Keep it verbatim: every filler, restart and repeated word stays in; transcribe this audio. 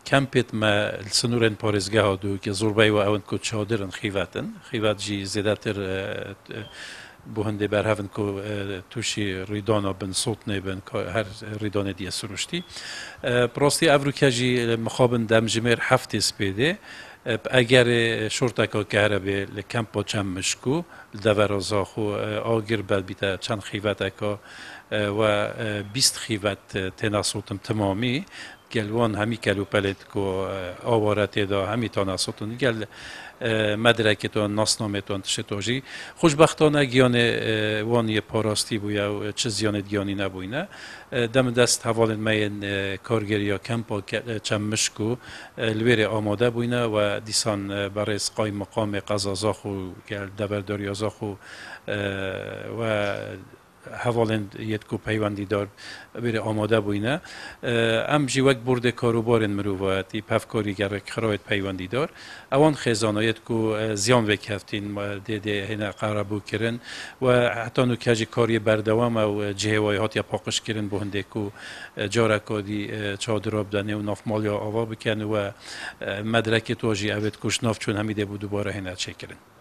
کمپت ما السنورن پارزگاه هادو که زوربای و اون کو چادرن خیواتن خیوات جی زیادتر بوهنده برهفن کو توشی ریدانا بن صوت نبن که هر ریدان دیه سروشتی براستی افروکا جی مخابن دم جمر هفت سپیده اگر شرطه که کهربه لکمپ چم مشکو دورازا خو آگر بد بیت چند خیوات که و بیست خیوات تناسوتم تمامی گلوان همی کلو پلت کو آوارت دا همی تناسوتون گل مدرکتون ناسنامتون تشتوجی خوشبختانه گیان وان یه پاراستی بویا و چه زیان گیانی نبوینه دم دست حوال مین کارگریا کمپا چم مشکو لویر آماده بوینه و دیسان برای قایم مقام قزازاخو گل دبرداری ازاخو و حوالند یت کو پیوندی دار بره آماده بوینه ام جی وقت برده کاروبارن مروواتی پفکاری گر خرایط پیوندی دار اوان خزانایت کو زیان وکفتین دیده هنا قربو کرن و حتی نو کجی کاری بردوام و جهوای هات یا پاکش کرن بهنده کو جاره کادی چادراب دنه و ناف مالیا آوا بکن و مدرک توجی اوت کش ناف چون همیده بود دوباره هنا چه کرن